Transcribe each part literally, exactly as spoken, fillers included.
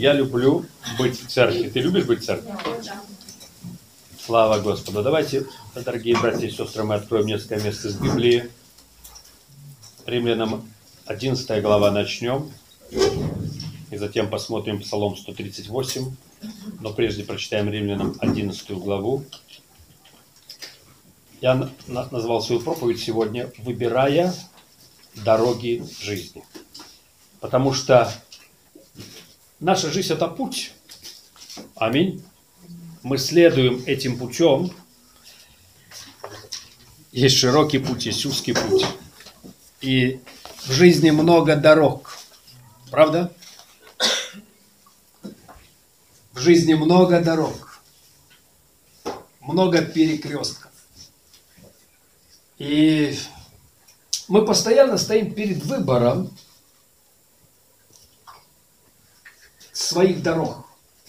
Я люблю быть в церкви. Ты любишь быть в церкви? Слава Господу. Давайте, дорогие братья и сестры, мы откроем несколько мест из Библии. Римлянам одиннадцатая глава начнем. И затем посмотрим Псалом сто тридцать восемь. Но прежде прочитаем Римлянам одиннадцатую главу. Я назвал свою проповедь сегодня «Выбирая дороги жизни». Потому что наша жизнь – это путь. Аминь. Мы следуем этим путем. Есть широкий путь, есть узкий путь. И в жизни много дорог. Правда? В жизни много дорог. Много перекрестков. И мы постоянно стоим перед выбором своих дорог.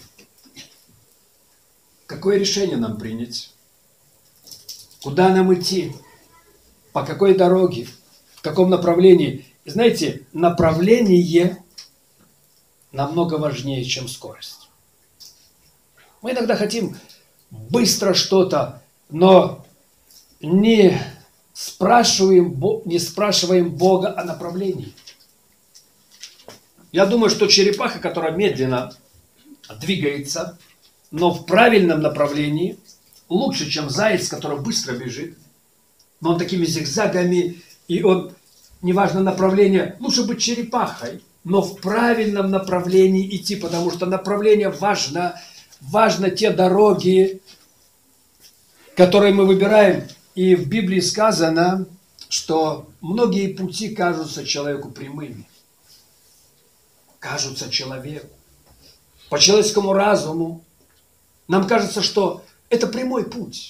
Какое решение нам принять? Куда нам идти? По какой дороге? В каком направлении? И знаете, направление намного важнее, чем скорость. Мы иногда хотим быстро что-то, но не спрашиваем, не спрашиваем Бога о направлении. Я думаю, что черепаха, которая медленно двигается, но в правильном направлении, лучше, чем заяц, который быстро бежит, но он такими зигзагами, и он, неважно направление, лучше быть черепахой, но в правильном направлении идти, потому что направление важно, важно те дороги, которые мы выбираем. И в Библии сказано, что многие пути кажутся человеку прямыми. Кажутся человеку. По человеческому разуму нам кажется, что это прямой путь.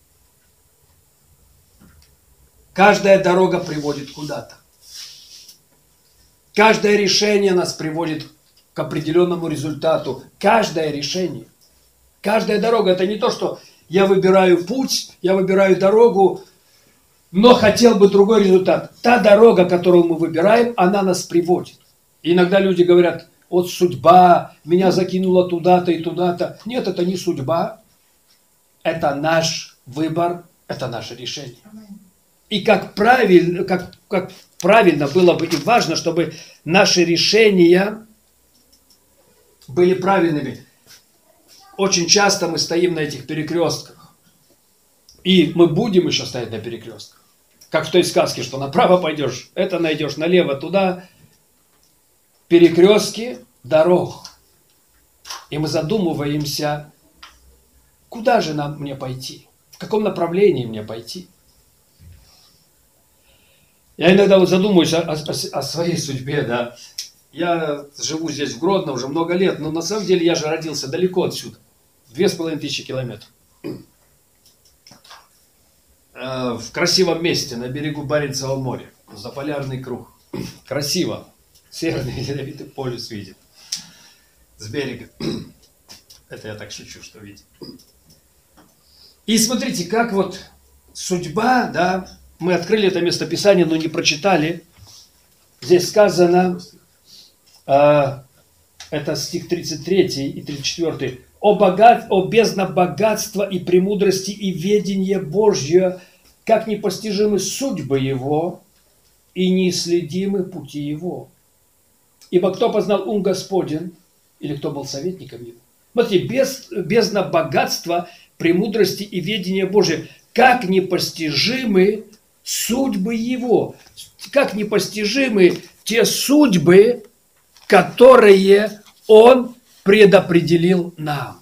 Каждая дорога приводит куда-то. Каждое решение нас приводит к определенному результату. Каждое решение. Каждая дорога. Это не то, что я выбираю путь, я выбираю дорогу, но хотел бы другой результат. Та дорога, которую мы выбираем, она нас приводит. И иногда люди говорят, вот судьба меня закинула туда-то и туда-то. Нет, это не судьба. Это наш выбор, это наше решение. И как правильно, как, как правильно было бы и важно, чтобы наши решения были правильными. Очень часто мы стоим на этих перекрестках. И мы будем еще стоять на перекрестках. Как в той сказке, что направо пойдешь, это найдешь, налево, туда. Перекрестки дорог. И мы задумываемся, куда же нам мне пойти? В каком направлении мне пойти? Я иногда вот задумываюсь о, о, о своей судьбе, да. Я живу здесь в Гродно уже много лет, но на самом деле я же родился далеко отсюда. Две с половиной тысячи километров. В красивом месте, на берегу Баренцева моря. Заполярный круг. Красиво. Северный ледовитый полюс видит. С берега. Это я так шучу, что видит. И смотрите, как вот судьба, да, мы открыли это местописание, но не прочитали. Здесь сказано, э, это стих тридцать третий и тридцать четвёртый. О, богат, о бездна богатства и премудрости и ведение Божье, как непостижимы судьбы Его и неисследимы пути Его. Ибо кто познал ум Господень, или кто был советником Его? Смотрите, без, бездна богатства, премудрости и ведения Божия, как непостижимы судьбы Его. Как непостижимы те судьбы, которые Он предопределил нам.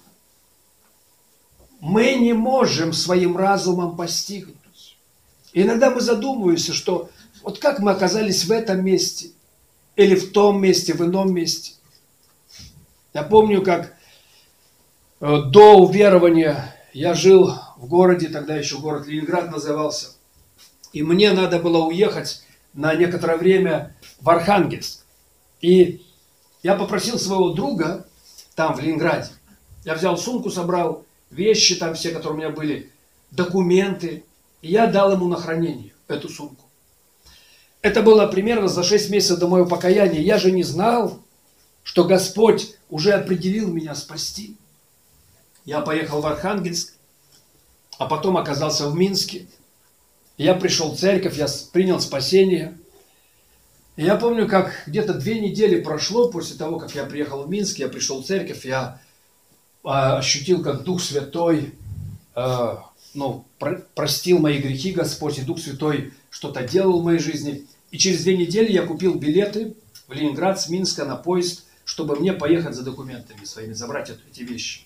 Мы не можем своим разумом постигнуть. Иногда мы задумываемся, что вот как мы оказались в этом месте, или в том месте, в ином месте. Я помню, как до уверования я жил в городе, тогда еще город Ленинград назывался, и мне надо было уехать на некоторое время в Архангельск. И я попросил своего друга там, в Ленинграде. Я взял сумку, собрал вещи там все, которые у меня были, документы, и я дал ему на хранение эту сумку. Это было примерно за шесть месяцев до моего покаяния. Я же не знал, что Господь уже определил меня спасти. Я поехал в Архангельск, а потом оказался в Минске. Я пришел в церковь, я принял спасение. И я помню, как где-то две недели прошло после того, как я приехал в Минск, я пришел в церковь, я ощутил, как Дух Святой, э, ну, про, простил мои грехи Господь, и Дух Святой что-то делал в моей жизни. И через две недели я купил билеты в Ленинград с Минска на поезд, чтобы мне поехать за документами своими, забрать эти вещи.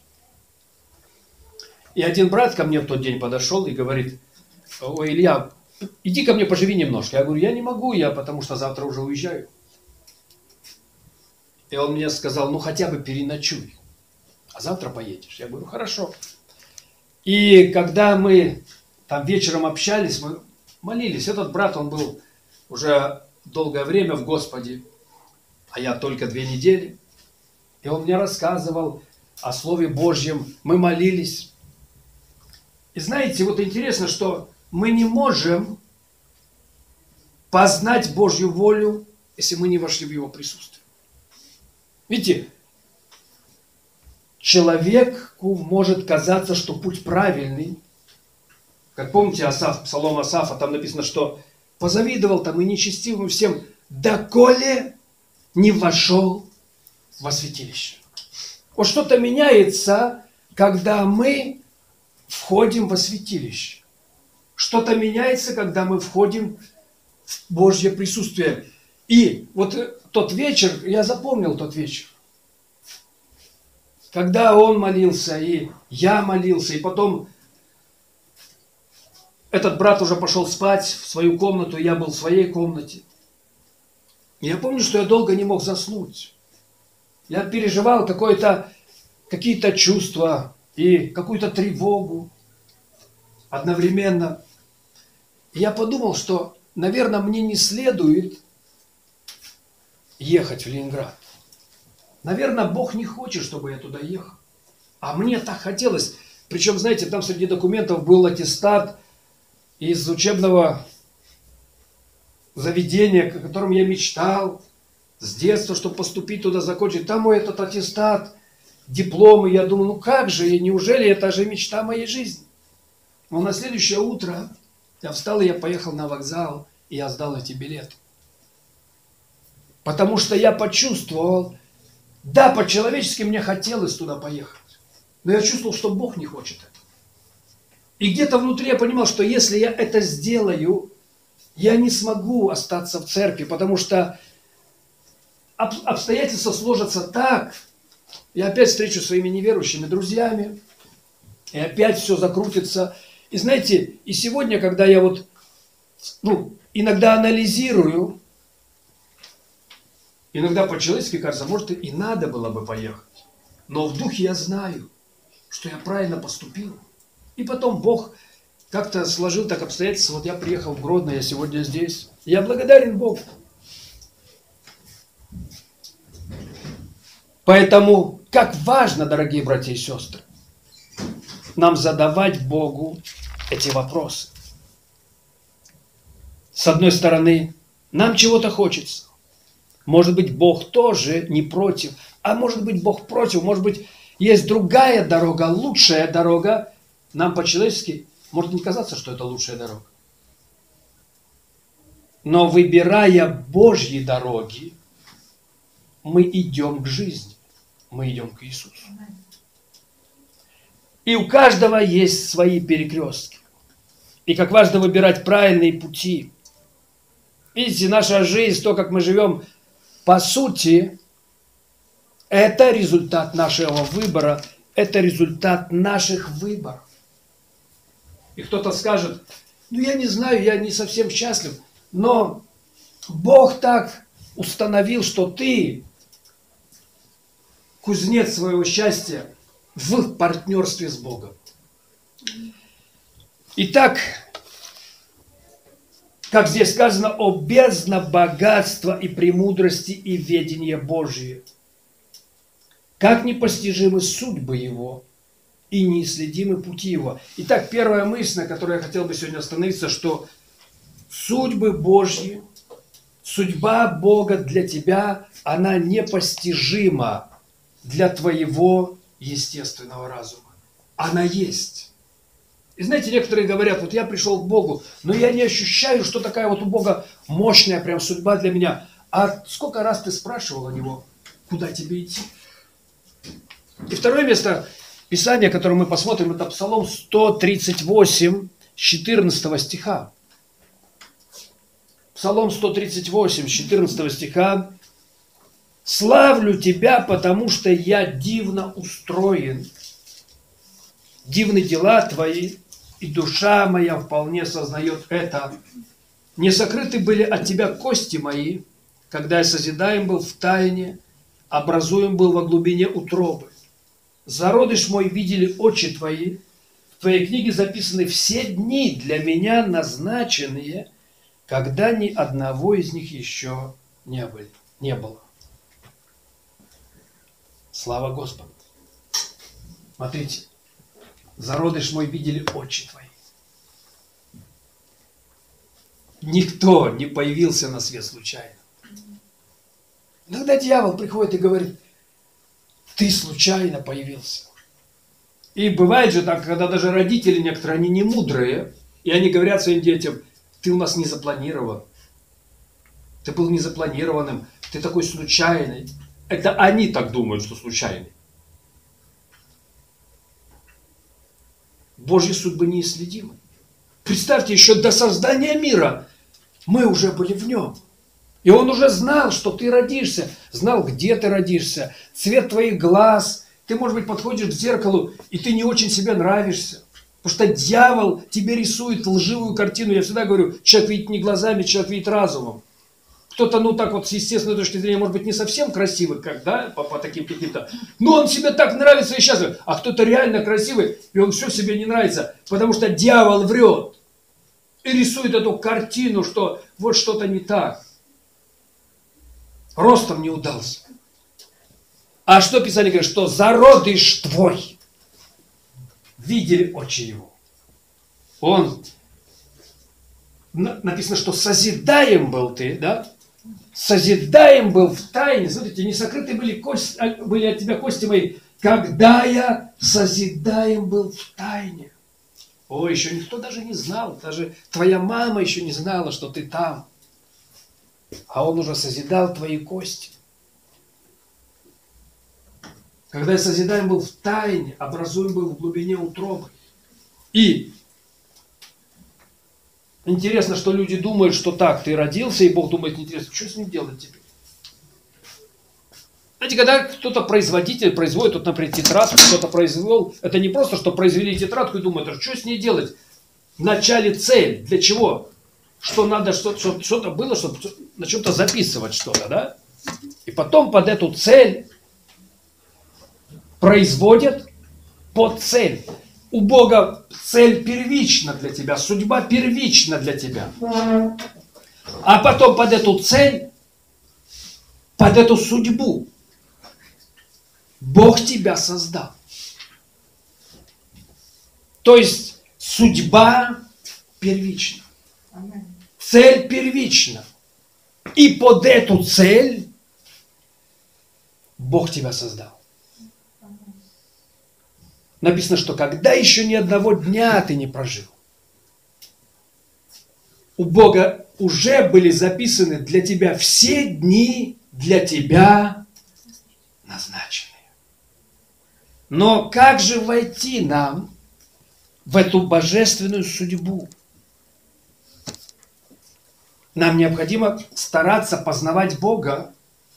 И один брат ко мне в тот день подошел и говорит: ой, Илья, иди ко мне поживи немножко. Я говорю: я не могу, я потому что завтра уже уезжаю. И он мне сказал: ну хотя бы переночуй, а завтра поедешь. Я говорю: хорошо. И когда мы там вечером общались, мы молились. Этот брат, он был уже долгое время в Господе, а я только две недели. И он мне рассказывал о Слове Божьем. Мы молились. И знаете, вот интересно, что мы не можем познать Божью волю, если мы не вошли в Его присутствие. Видите, человеку может казаться, что путь правильный. Как помните, Асаф, Псалом Асафа, там написано, что позавидовал там и нечестивым всем, доколе не вошел во святилище. Вот что-то меняется, когда мы входим во святилище. Что-то меняется, когда мы входим в Божье присутствие. И вот тот вечер, я запомнил тот вечер, когда он молился, и я молился, и потом этот брат уже пошел спать в свою комнату, я был в своей комнате. И я помню, что я долго не мог заснуть. Я переживал какое-то, какие-то чувства и какую-то тревогу одновременно. И я подумал, что, наверное, мне не следует ехать в Ленинград. Наверное, Бог не хочет, чтобы я туда ехал. А мне так хотелось. Причем, знаете, там среди документов был аттестат из учебного заведения, о котором я мечтал с детства, чтобы поступить туда, закончить. Там мой этот аттестат, дипломы. Я думаю, ну как же, неужели это же мечта моей жизни? Но на следующее утро я встал, и я поехал на вокзал, и я сдал эти билеты. Потому что я почувствовал, да, по-человечески мне хотелось туда поехать. Но я чувствовал, что Бог не хочет этого. И где-то внутри я понимал, что если я это сделаю, я не смогу остаться в церкви, потому что обстоятельства сложатся так. Я опять встречусь со своими неверующими друзьями, и опять все закрутится. И знаете, и сегодня, когда я вот, ну, иногда анализирую, иногда по-человечески кажется, может, и надо было бы поехать. Но в духе я знаю, что я правильно поступил. И потом Бог как-то сложил так обстоятельства. Вот я приехал в Гродно, я сегодня здесь. Я благодарен Богу. Поэтому, как важно, дорогие братья и сестры, нам задавать Богу эти вопросы. С одной стороны, нам чего-то хочется. Может быть, Бог тоже не против. А может быть, Бог против. Может быть, есть другая дорога, лучшая дорога. Нам по-человечески может не казаться, что это лучшая дорога. Но выбирая Божьи дороги, мы идем к жизни. Мы идем к Иисусу. И у каждого есть свои перекрестки. И как важно выбирать правильные пути. Видите, наша жизнь, то, как мы живем, по сути, это результат нашего выбора, это результат наших выборов. И кто-то скажет, ну я не знаю, я не совсем счастлив, но Бог так установил, что ты кузнец своего счастья в партнерстве с Богом. Итак, как здесь сказано, о бездна богатства и премудрости и ведения Божие. Как непостижимы судьбы Его и неисследимы пути Его. Итак, первая мысль, на которой я хотел бы сегодня остановиться, что судьбы Божьи, Судьба Бога для тебя, она непостижима для твоего естественного разума. Она есть. И знаете, некоторые говорят, вот я пришел к Богу, но я не ощущаю, что такая вот у Бога мощная прям судьба для меня. А сколько раз ты спрашивал у Него, куда тебе идти? И второе место Писания, которое мы посмотрим, это Псалом сто тридцать восемь, с четырнадцатого стиха. Псалом сто тридцать восемь, с четырнадцатого стиха. «Славлю Тебя, потому что я дивно устроен. Дивны дела Твои, и душа моя вполне сознает это. Не сокрыты были от Тебя кости мои, когда я созидаем был в тайне, образуем был во глубине утробы. Зародыш мой видели очи Твои, в Твоей книге записаны все дни для меня назначенные, когда ни одного из них еще не были, не было». Слава Господу! Смотрите, зародыш мой видели очи Твои. Никто не появился на свет случайно. Иногда дьявол приходит и говорит, ты случайно появился. И бывает же так, когда даже родители некоторые, они не мудрые, и они говорят своим детям, ты у нас не запланирован, ты был незапланированным, ты такой случайный. Это они так думают, что случайный. Божьи судьбы неисследимы. Представьте, еще до создания мира мы уже были в нем. И он уже знал, что ты родишься, знал, где ты родишься, цвет твоих глаз. Ты, может быть, подходишь к зеркалу, и ты не очень себе нравишься. Потому что дьявол тебе рисует лживую картину. Я всегда говорю, человек видит не глазами, человек видит разумом. Кто-то, ну так вот, с естественной точки зрения, может быть, не совсем красивый, как, да, по, по таким каким-то, но он себе так нравится и счастлив. А кто-то реально красивый, и он все себе не нравится, потому что дьявол врет. И рисует эту картину, что вот что-то не так. Ростом не удался. А что Писание говорит? Что зародыш твой. Видели очи его. Он, написано, что созидаем был ты, да? Созидаем был в тайне. Смотрите, не сокрыты были, кости, были от тебя кости мои, когда я созидаем был в тайне. О, еще никто даже не знал, даже твоя мама еще не знала, что ты там. А он уже созидал твои кости. Когда я созидаем был в тайне, образуем был в глубине утробы. И интересно, что люди думают, что так, ты родился, и Бог думает, интересно, что с ним делать теперь? Знаете, когда кто-то производитель производит, вот, например, тетрадку, кто-то произвел, это не просто, что произвели тетрадку и думают, а что с ней делать? Вначале цель, для чего? Что надо, что-то, что-то было, чтобы на чем-то записывать что-то, да? И потом под эту цель производят под цель. У Бога цель первична для тебя, судьба первична для тебя. А потом под эту цель, под эту судьбу Бог тебя создал. То есть судьба первична. Цель первична. И под эту цель Бог тебя создал. Написано, что когда еще ни одного дня ты не прожил, у Бога уже были записаны для тебя все дни для тебя назначенные. Но как же войти нам в эту божественную судьбу? Нам необходимо стараться познавать Бога,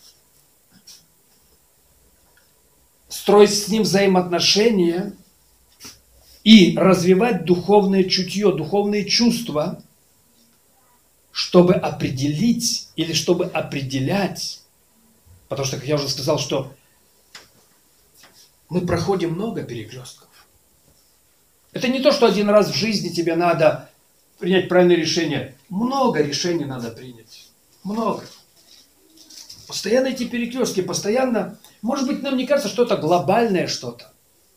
строить с Ним взаимоотношения и развивать духовное чутье, духовные чувства, чтобы определить или чтобы определять. Потому что, как я уже сказал, что мы проходим много перекрестков. Это не то, что один раз в жизни тебе надо принять правильное решение. Много решений надо принять. Много. Постоянно эти перекрестки, постоянно... Может быть, нам не кажется, что это глобальное что-то.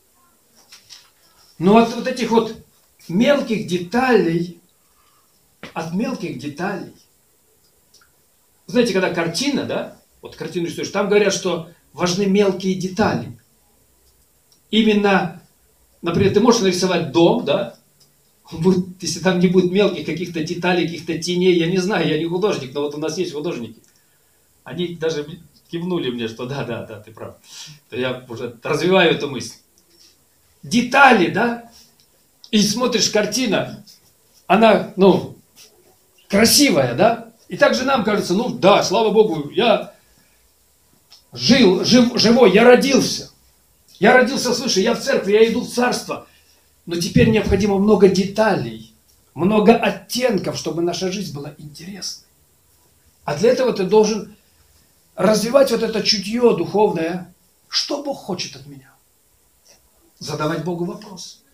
Но от вот этих вот мелких деталей, от мелких деталей, Знаете, когда картина, да, вот картину рисуешь, там говорят, что важны мелкие детали. Именно, например, ты можешь нарисовать дом, да, будет, если там не будет мелких каких-то деталей, каких-то теней, я не знаю, я не художник, но вот у нас есть художники. Они даже кивнули мне, что да, да, да, ты прав. То я уже развиваю эту мысль. Детали, да, и смотришь, картина, она, ну, красивая, да, и также нам кажется, ну, да, слава Богу, я жил, жив, живой, я родился. Я родился свыше, я в церкви, я иду в царство. Но теперь необходимо много деталей, много оттенков, чтобы наша жизнь была интересной. А для этого ты должен развивать вот это чутье духовное. Что Бог хочет от меня? Задавать Богу вопрос.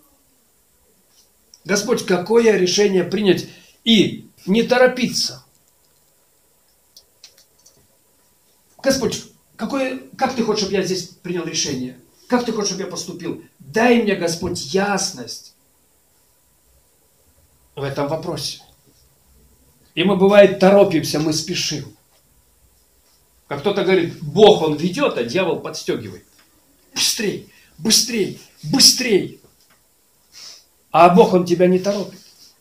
Господь, какое решение принять? И не торопиться. Господь, какое, как ты хочешь, чтобы я здесь принял решение? Как ты хочешь, чтобы я поступил? Дай мне, Господь, ясность в этом вопросе. И мы, бывает, торопимся, мы спешим. Как кто-то говорит, Бог, Он ведет, а дьявол подстегивает. Быстрей, быстрей, быстрей. А Бог, Он тебя не торопит.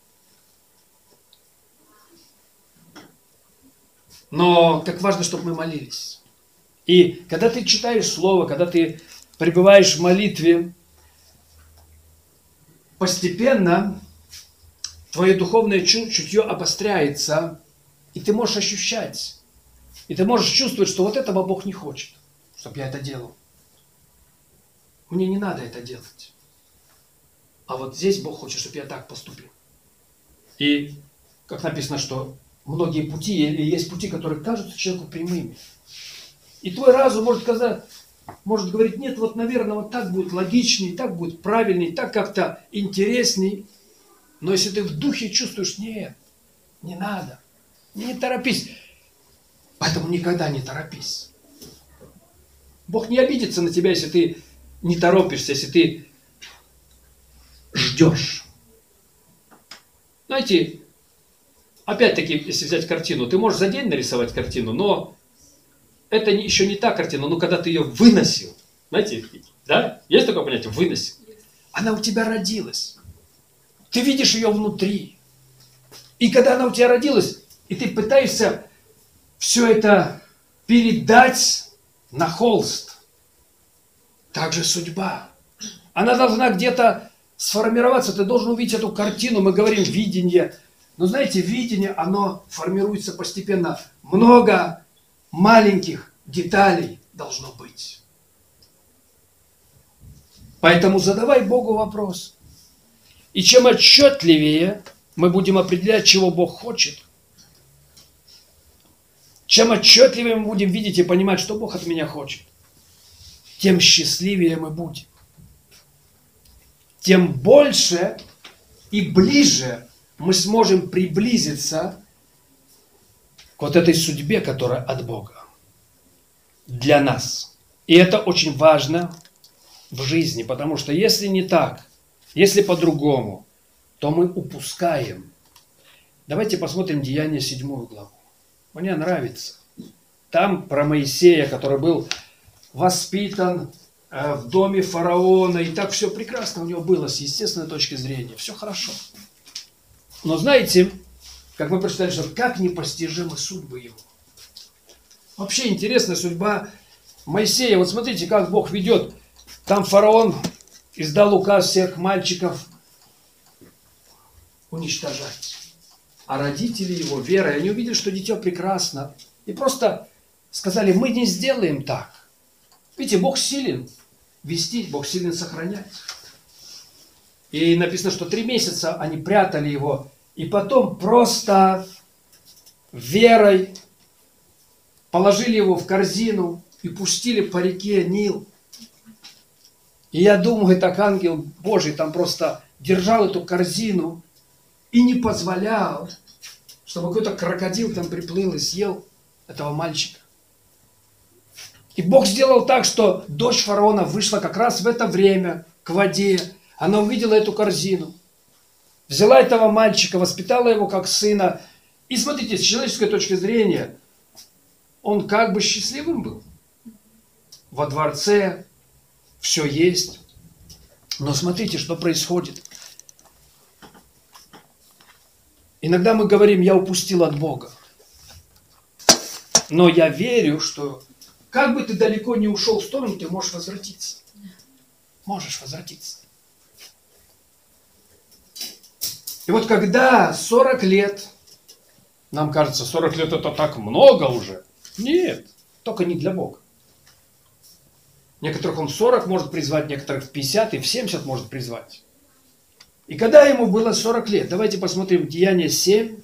Но как важно, чтобы мы молились. И когда ты читаешь Слово, когда ты пребываешь в молитве, постепенно твое духовное чутье обостряется, и ты можешь ощущать, и ты можешь чувствовать, что вот этого Бог не хочет, чтобы я это делал. Мне не надо это делать. А вот здесь Бог хочет, чтобы я так поступил. И как написано, что многие пути, есть пути, которые кажутся человеку прямыми. И твой разум может сказать, может говорить, нет, вот, наверное, вот так будет логичней, так будет правильней, так как-то интересней. Но если ты в духе чувствуешь, нет, не надо, не торопись. Поэтому никогда не торопись. Бог не обидится на тебя, если ты не торопишься, если ты ждешь. Знаете, опять-таки, если взять картину, ты можешь за день нарисовать картину, но это еще не та картина, но когда ты ее выносил, знаете, да? Есть такое понятие? Выносил. Она у тебя родилась. Ты видишь ее внутри. И когда она у тебя родилась, и ты пытаешься все это передать на холст, так же судьба. Она должна где-то сформироваться, ты должен увидеть эту картину, мы говорим видение. Но знаете, видение, оно формируется постепенно. Много маленьких деталей должно быть. Поэтому задавай Богу вопрос. И чем отчетливее мы будем определять, чего Бог хочет, чем отчетливее мы будем видеть и понимать, что Бог от меня хочет, тем счастливее мы будем. Тем больше и ближе мы сможем приблизиться к вот этой судьбе, которая от Бога для нас. И это очень важно в жизни, потому что если не так, если по-другому, то мы упускаем. Давайте посмотрим Деяния седьмую главу. Мне нравится. Там про Моисея, который был воспитан э, в доме фараона, и так все прекрасно у него было с естественной точки зрения. Все хорошо. Но знаете, как мы прочитали, что как непостижимы судьбы его. Вообще интересная судьба Моисея. Вот смотрите, как Бог ведет. Там фараон издал указ всех мальчиков уничтожать. А родители его верой, они увидели, что дитя прекрасно. И просто сказали, мы не сделаем так. Видите, Бог силен вести, Бог силен сохранять. И написано, что три месяца они прятали его. И потом просто верой положили его в корзину и пустили по реке Нил. И я думаю, так ангел Божий там просто держал эту корзину и не позволял, чтобы какой-то крокодил там приплыл и съел этого мальчика. И Бог сделал так, что дочь фараона вышла как раз в это время к воде. Она увидела эту корзину, взяла этого мальчика, воспитала его как сына. И смотрите, с человеческой точки зрения, он как бы счастливым был. Во дворце все есть. Но смотрите, что происходит. Иногда мы говорим, я упустил от Бога. Но я верю, что как бы ты далеко не ушел в сторону, ты можешь возвратиться. Можешь возвратиться. И вот когда сорок лет, нам кажется, сорок лет это так много уже. Нет, только не для Бога. Некоторых он в сорок может призвать, некоторых в пятьдесят и в семьдесят может призвать. И когда ему было сорок лет, давайте посмотрим Деяния семь,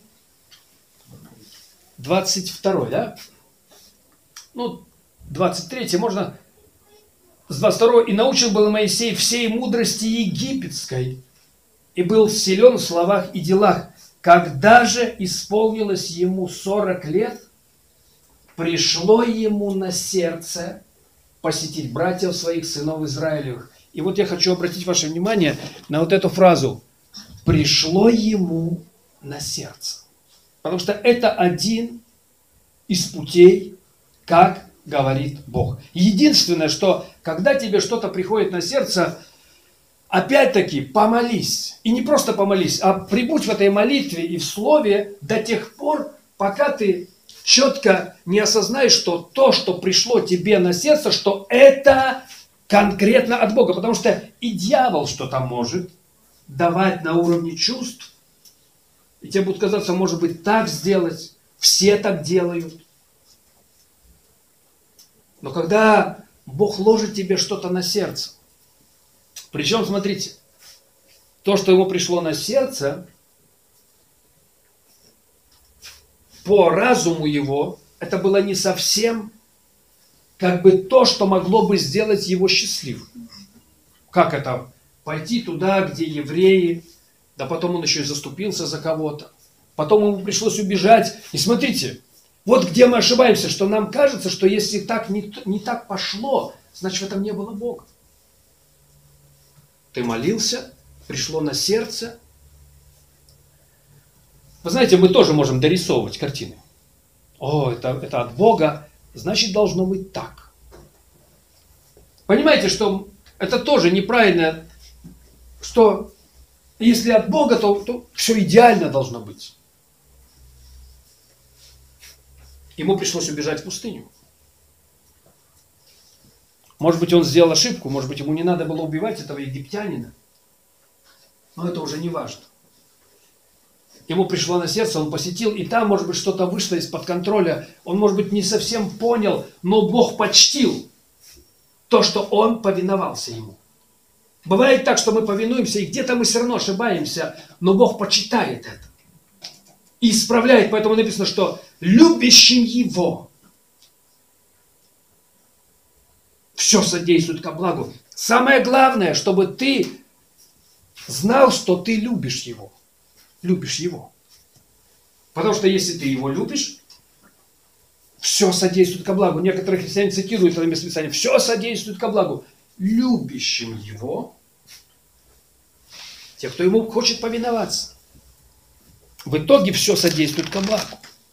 двадцать два, да? Ну, двадцать три, можно с двадцать второго. «И научил был Моисей всей мудрости египетской, и был силен в словах и делах. Когда же исполнилось ему сорок лет, пришло ему на сердце посетить братьев своих, сынов Израилевых». И вот я хочу обратить ваше внимание на вот эту фразу «пришло ему на сердце». Потому что это один из путей, как говорит Бог. Единственное, что когда тебе что-то приходит на сердце, опять-таки помолись. И не просто помолись, а прибудь в этой молитве и в слове до тех пор, пока ты четко не осознаешь, что то, что пришло тебе на сердце, что это конкретно от Бога. Потому что и дьявол что-то может давать на уровне чувств. И тебе будет казаться, может быть, так сделать. Все так делают. Но когда Бог ложит тебе что-то на сердце, причем, смотрите, то, что ему пришло на сердце, по разуму его, это было не совсем как бы то, что могло бы сделать его счастливым. Как это? Пойти туда, где евреи, да потом он еще и заступился за кого-то. Потом ему пришлось убежать. И смотрите, вот где мы ошибаемся, что нам кажется, что если так не, не так пошло, значит в этом не было Бога. Ты молился, пришло на сердце. Вы знаете, мы тоже можем дорисовывать картины. О, это, это от Бога, значит должно быть так. Понимаете, что это тоже неправильно, что если от Бога, то, то все идеально должно быть. Ему пришлось убежать в пустыню. Может быть, он сделал ошибку, может быть, ему не надо было убивать этого египтянина. Но это уже не важно. Ему пришло на сердце, он посетил, и там, может быть, что-то вышло из-под контроля. Он, может быть, не совсем понял, но Бог почтил то, что он повиновался ему. Бывает так, что мы повинуемся, и где-то мы все равно ошибаемся, но Бог почитает это. И исправляет, поэтому написано, что любящим Его все содействует ко благу. Самое главное, чтобы ты знал, что ты любишь Его. Любишь Его. Потому что если ты Его любишь, все содействует ко благу. Некоторые христиане цитируют это место Писания. Все содействует ко благу. Любящим Его, те, кто Ему хочет повиноваться. В итоге все содействует ко благу.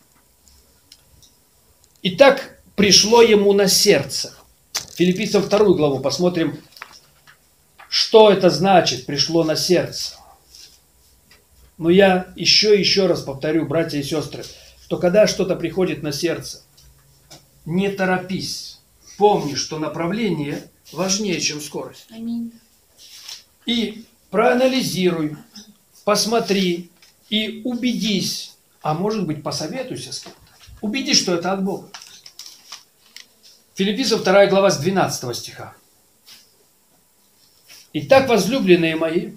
Итак, пришло ему на сердце. Филиппийцам вторую главу посмотрим, что это значит, пришло на сердце. Но я еще и еще раз повторю, братья и сестры, что когда что-то приходит на сердце, не торопись. Помни, что направление важнее, чем скорость. Аминь. И проанализируй, посмотри и убедись, а может быть посоветуйся с кем-то. Убедись, что это от Бога. Филиппийцам вторая глава с двенадцатого стиха. «Итак, возлюбленные мои,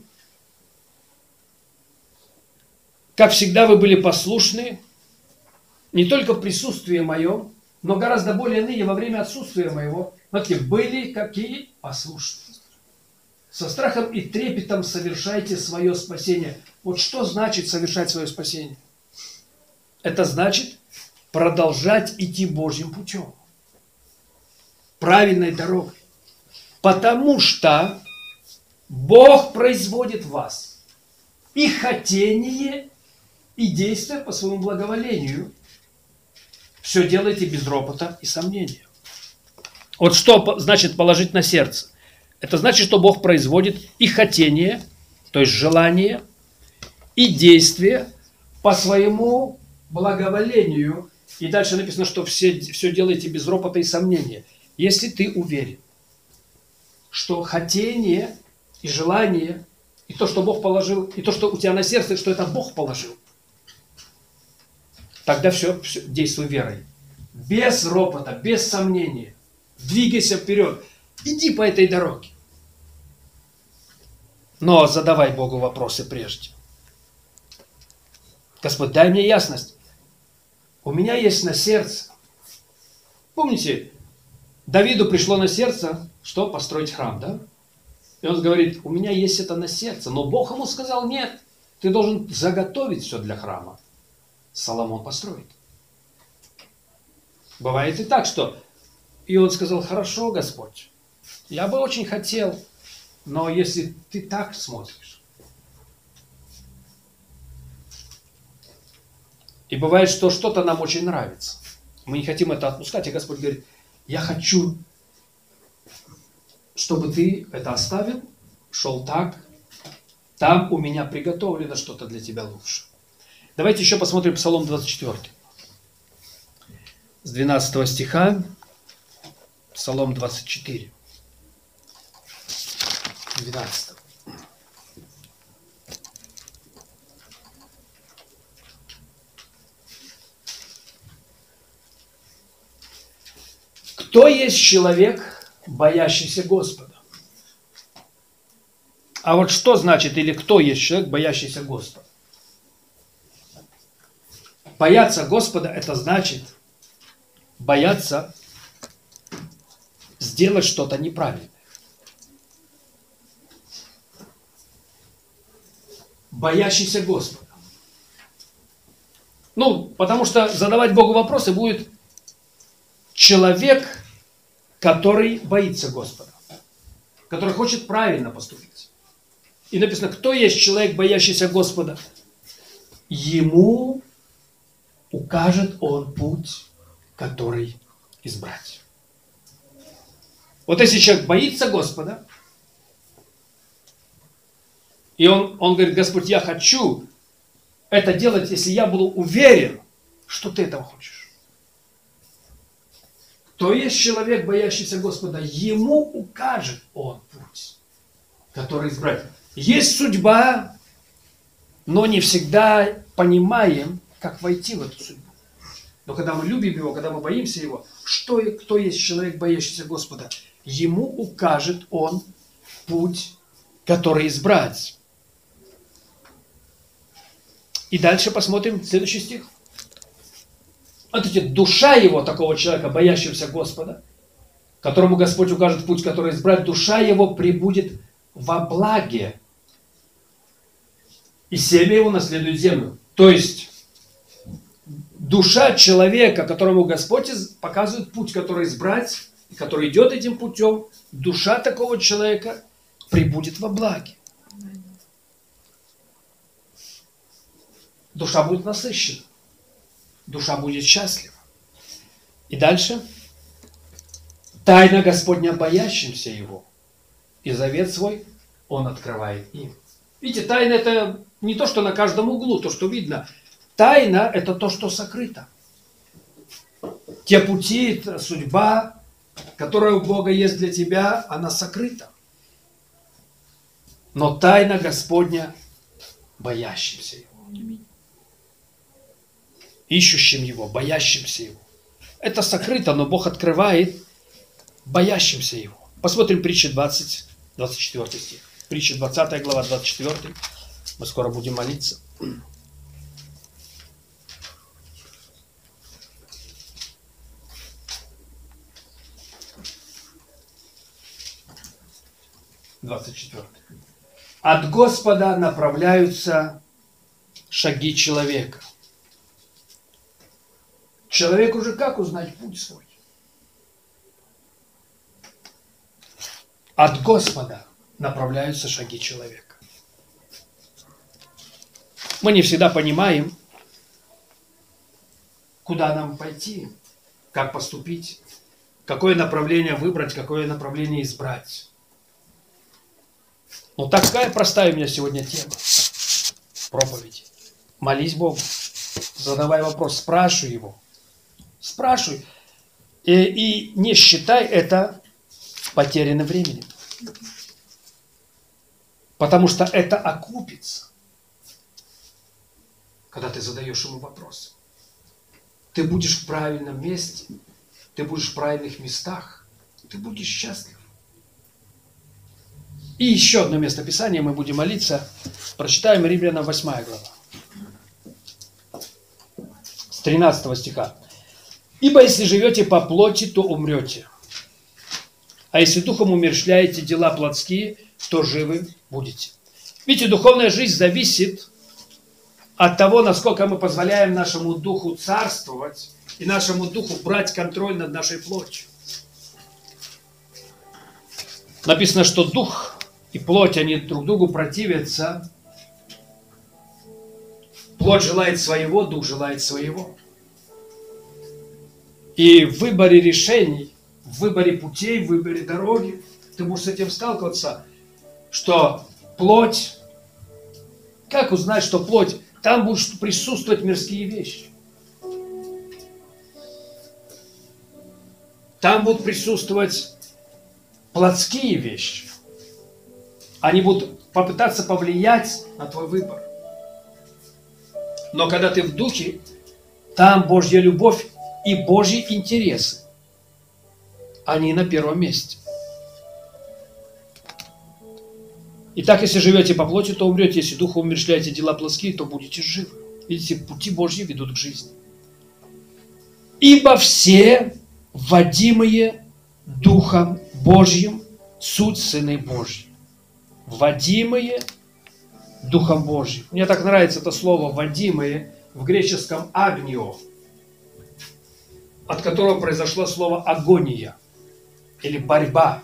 как всегда вы были послушны, не только в присутствии моем, но гораздо более ныне во время отсутствия моего, смотрите, были какие послушны. Со страхом и трепетом совершайте свое спасение». Вот что значит совершать свое спасение? Это значит продолжать идти Божьим путем. Правильной дорогой. Потому что Бог производит в вас и хотение, и действие по своему благоволению. все делайте без ропота и сомнения. Вот что значит положить на сердце? Это значит, что Бог производит и хотение, то есть желание, и действие по своему благоволению. И дальше написано, что все, все делайте без ропота и сомнения. Если ты уверен, что хотение и желание, и то, что Бог положил, и то, что у тебя на сердце, что это Бог положил, тогда все, все действуй верой. Без ропота, без сомнения. Двигайся вперед. Иди по этой дороге. Но задавай Богу вопросы прежде. Господь, дай мне ясность. У меня есть на сердце. Помните, Давиду пришло на сердце, что построить храм, да? И он говорит, у меня есть это на сердце. Но Бог ему сказал, нет, ты должен заготовить все для храма. Соломон построит. Бывает и так, что... И он сказал, хорошо, Господь, я бы очень хотел, но если ты так смотришь. И бывает, что что-то нам очень нравится. Мы не хотим это отпускать, и Господь говорит, я хочу, чтобы ты это оставил, шел так, там у меня приготовлено что-то для тебя лучше. Давайте еще посмотрим Псалом двадцать четыре. С двенадцатого стиха, Псалом двадцать четыре. двенадцатого. Кто есть человек, боящийся Господа? А вот что значит, или кто есть человек, боящийся Господа? Бояться Господа, это значит бояться сделать что-то неправильное. Боящийся Господа. Ну, потому что задавать Богу вопросы будет человек, который боится Господа, который хочет правильно поступить. И написано, кто есть человек, боящийся Господа? Ему укажет он путь, который избрать. Вот если человек боится Господа, и он, он говорит, Господь, я хочу это делать, если я буду уверен, что ты этого хочешь. То есть человек, боящийся Господа, ему укажет он путь, который избрать. Есть судьба, но не всегда понимаем, как войти в эту судьбу. Но когда мы любим его, когда мы боимся его, что, кто есть человек, боящийся Господа? Ему укажет он путь, который избрать. И дальше посмотрим следующий стих. Вот эти, душа его, такого человека, боящегося Господа, которому Господь укажет путь, который избрать, душа его пребудет во благе, и семя его наследует землю. То есть, душа человека, которому Господь показывает путь, который избрать, и который идет этим путем, душа такого человека пребудет во благе. Душа будет насыщена. Душа будет счастлива. И дальше. Тайна Господня боящимся Его. И завет свой Он открывает им. Видите, тайна это не то, что на каждом углу, то, что видно. Тайна это то, что сокрыто. Те пути, судьба, которая у Бога есть для тебя, она сокрыта. Но тайна Господня боящимся Его. Ищущим Его, боящимся Его. Это сокрыто, но Бог открывает боящимся Его. Посмотрим притча двадцать, двадцать четвёртый стих. Притча двадцатая глава, двадцать четвёртый. Мы скоро будем молиться. двадцать четвёртый. От Господа направляются шаги человека. Человеку же как узнать путь свой? От Господа направляются шаги человека. Мы не всегда понимаем, куда нам пойти, как поступить, какое направление выбрать, какое направление избрать. Ну, такая простая у меня сегодня тема проповеди. Молись Богу, задавай вопрос, спрашивай Его. Спрашивай. И, и не считай это потерянным временем. Потому что это окупится, когда ты задаешь Ему вопрос. Ты будешь в правильном месте, ты будешь в правильных местах, ты будешь счастлив. И еще одно место Писания, мы будем молиться. Прочитаем Римлянам восьмая глава. С тринадцатого стиха. «Ибо если живете по плоти, то умрете. А если духом умерщвляете дела плотские, то живы будете». Видите, духовная жизнь зависит от того, насколько мы позволяем нашему духу царствовать и нашему духу брать контроль над нашей плотью. Написано, что дух и плоть, они друг другу противятся. Плоть желает своего, дух желает своего. И в выборе решений, в выборе путей, в выборе дороги, ты будешь с этим сталкиваться, что плоть, как узнать, что плоть, там будут присутствовать мирские вещи. Там будут присутствовать плотские вещи. Они будут попытаться повлиять на твой выбор. Но когда ты в духе, там Божья любовь и Божьи интересы. Они на первом месте. Итак, если живете по плоти, то умрете. Если духом умерщвляете дела плотские, то будете живы. Видите, пути Божьи ведут к жизни. Ибо все, водимые Духом Божьим, суть сыны Божьи. Водимые Духом Божьим. Мне так нравится это слово «водимые» в греческом «агнио», от которого произошло слово «агония» или «борьба».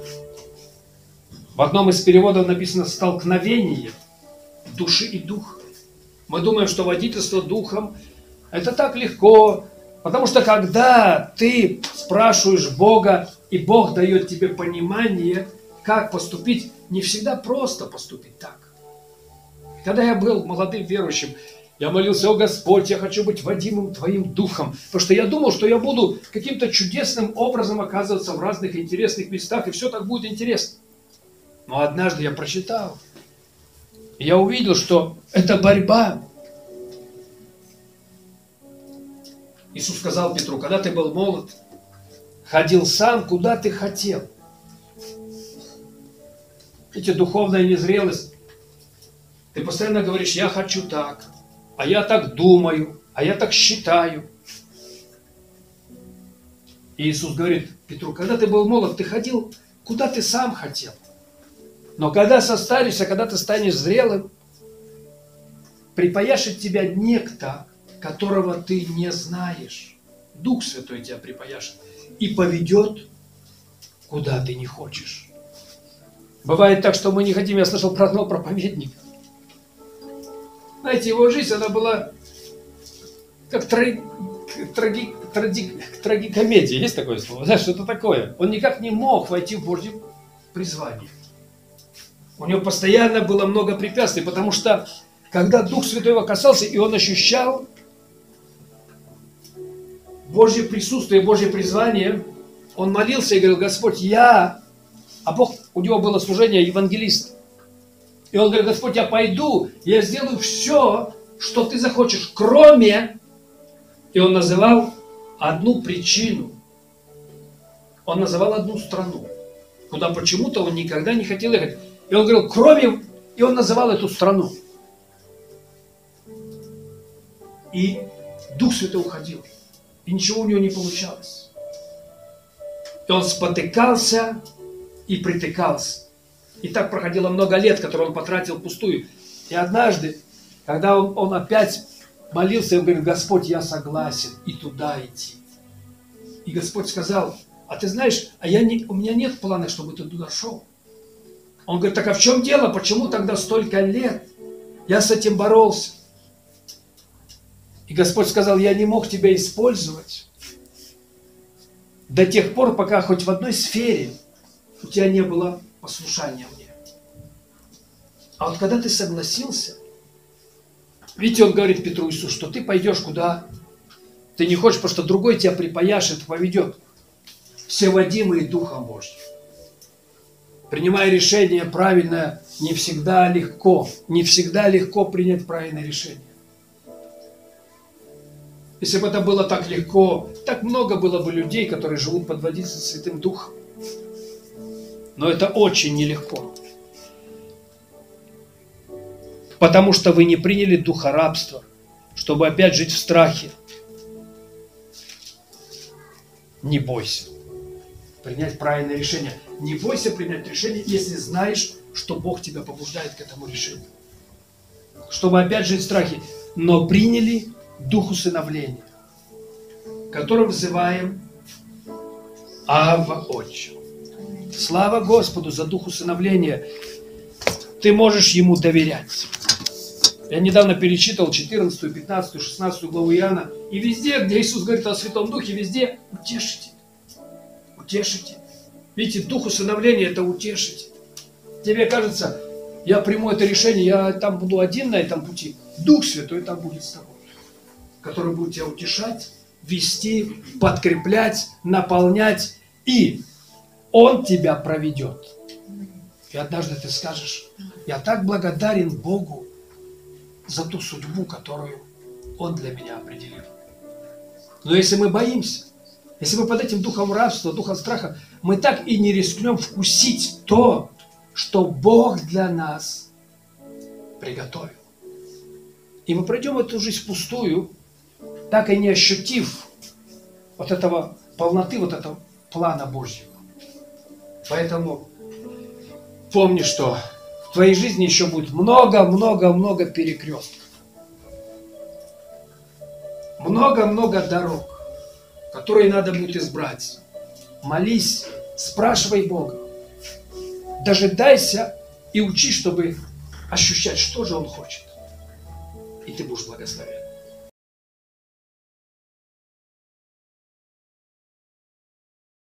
В одном из переводов написано «столкновение души и духа». Мы думаем, что водительство духом – это так легко, потому что когда ты спрашиваешь Бога, и Бог дает тебе понимание, как поступить, не всегда просто поступить так. Когда я был молодым верующим, я молился: «О Господь, я хочу быть водимым Твоим Духом», потому что я думал, что я буду каким-то чудесным образом оказываться в разных интересных местах, и все так будет интересно. Но однажды я прочитал, и я увидел, что это борьба. Иисус сказал Петру: когда ты был молод, ходил сам, куда ты хотел. Видите, духовная незрелость. Ты постоянно говоришь: я хочу так, а я так думаю, а я так считаю. И Иисус говорит Петру: когда ты был молод, ты ходил, куда ты сам хотел. Но когда состаришься, когда ты станешь зрелым, припаяшет тебя некто, которого ты не знаешь. Дух Святой тебя припаяшет и поведет, куда ты не хочешь. Бывает так, что мы не хотим. Я слышал про одного проповедника. Знаете, его жизнь, она была как траги, траги, траги, трагикомедия. Есть такое слово? Знаешь, что-то такое. Он никак не мог войти в Божье призвание. У него постоянно было много препятствий, потому что когда Дух Святой его касался, и он ощущал Божье присутствие, Божье призвание, он молился и говорил: Господь, я... А Бог, у него было служение евангелиста. И он говорит: Господь, я пойду, я сделаю все, что ты захочешь, кроме... И он называл одну причину. Он называл одну страну, куда почему-то он никогда не хотел ехать. И он говорил: кроме... И он называл эту страну. И Дух Святой уходил. И ничего у него не получалось. И он спотыкался и притыкался. И так проходило много лет, которые он потратил впустую. И однажды, когда он, он опять молился, он говорит: Господь, я согласен и туда идти. И Господь сказал: а ты знаешь, а я не, у меня нет плана, чтобы ты туда шел. Он говорит: так а в чем дело? Почему тогда столько лет я с этим боролся? И Господь сказал, я не мог тебя использовать до тех пор, пока хоть в одной сфере у тебя не было послушания мне. А вот когда ты согласился, видите, он говорит Петру Иисус, что ты пойдешь куда ты не хочешь, потому что другой тебя припаяшет, поведет. Все водимые Духом Божьим. Принимая решение правильное, не всегда легко. Не всегда легко принять правильное решение. Если бы это было так легко, так много было бы людей, которые живут под водительством Святым Духом. Но это очень нелегко. Потому что вы не приняли духа рабства, чтобы опять жить в страхе. Не бойся принять правильное решение. Не бойся принять решение, если знаешь, что Бог тебя побуждает к этому решению. Чтобы опять жить в страхе. Но приняли дух усыновления, которым взываем Авва, Отче. Слава Господу за дух усыновления. Ты можешь ему доверять. Я недавно перечитывал четырнадцатую, пятнадцатую, шестнадцатую главу Иоанна. И везде, где Иисус говорит о Святом Духе, везде утешите. Утешите. Видите, дух усыновления – это утешить. Тебе кажется, я приму это решение, я там буду один на этом пути. Дух Святой там будет с тобой, который будет тебя утешать, вести, подкреплять, наполнять. И Он тебя проведет. И однажды ты скажешь, я так благодарен Богу за ту судьбу, которую Он для меня определил. Но если мы боимся, если мы под этим духом рабства, духом страха, мы так и не рискнем вкусить то, что Бог для нас приготовил. И мы пройдем эту жизнь впустую, так и не ощутив вот этого полноты, вот этого плана Божьего. Поэтому помни, что в твоей жизни еще будет много-много-много перекрестков. Много-много дорог, которые надо будет избрать. Молись, спрашивай Бога. Дожидайся и учи, чтобы ощущать, что же Он хочет. И ты будешь благословен.